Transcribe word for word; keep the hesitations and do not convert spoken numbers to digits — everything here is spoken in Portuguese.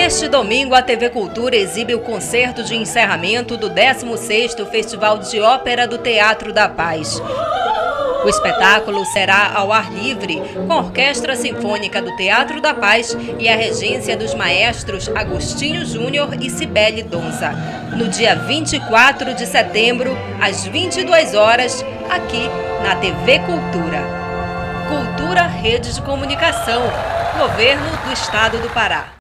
Neste domingo, a T V Cultura exibe o concerto de encerramento do décimo sexto Festival de Ópera do Teatro da Paz. O espetáculo será ao ar livre, com a Orquestra Sinfônica do Teatro da Paz e a regência dos maestros Agostinho Júnior e Cibele Donza. No dia vinte e quatro de setembro, às vinte e duas horas, aqui na T V Cultura. Cultura Rede de Comunicação, Governo do Estado do Pará.